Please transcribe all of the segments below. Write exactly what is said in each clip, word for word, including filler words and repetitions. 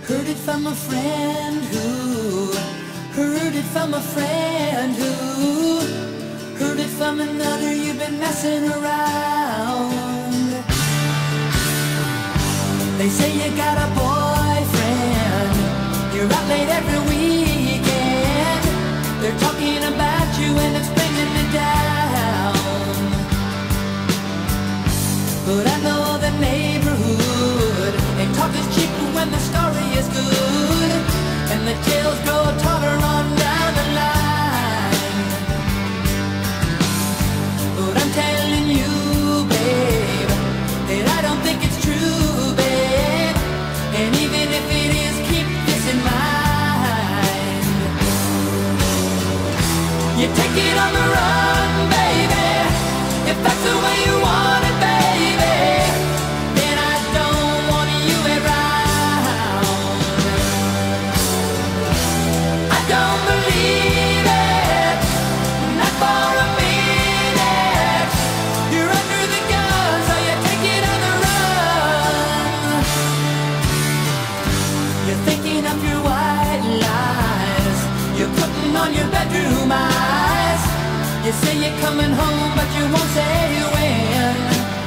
Heard it from a friend who heard it from a friend who heard it from another. You've been messing around. They say you got a boyfriend, you're out late every weekend. They're talking about you and it's bringing me down. But I know the neighborhood, and talk is cheap when the story is good, and the tales grow taller on down the line. But I'm telling you, babe, that I don't think it's true, babe. And even if it is, keep this in mind. You take it on the run, baby, if that's the way you want it, baby. Then I don't want you around. I don't believe it, not for a minute. You're under the gun, so you take it on the run. You're thinking of your white lies, you're putting on your bedroom eyes. You say you're coming home, but you won't say when.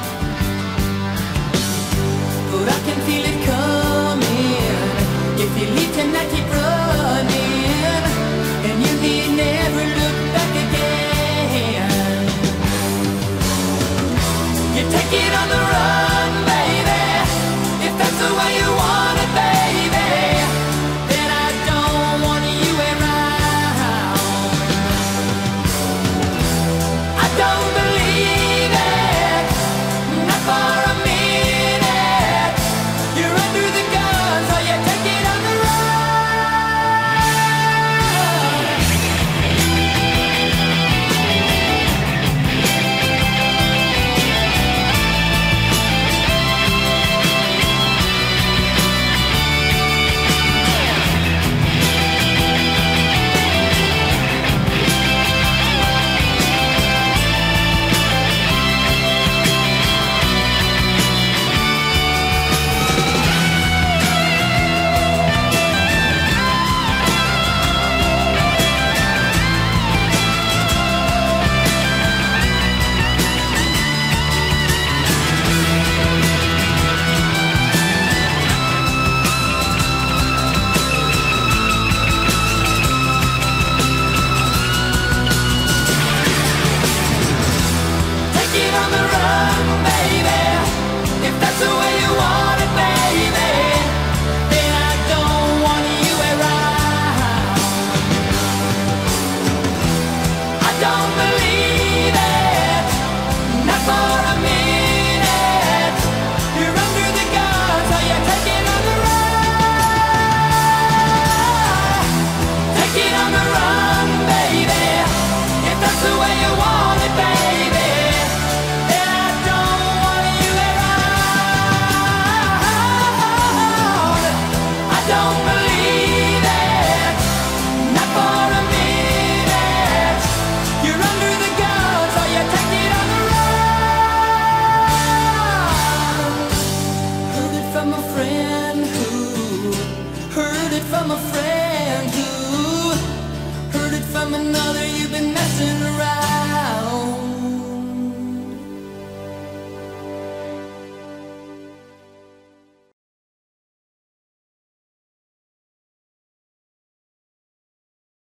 But I can feel it coming. If you leave tonight, keep running, and you need never look back again. You take it on the run, baby, if that's the way you want.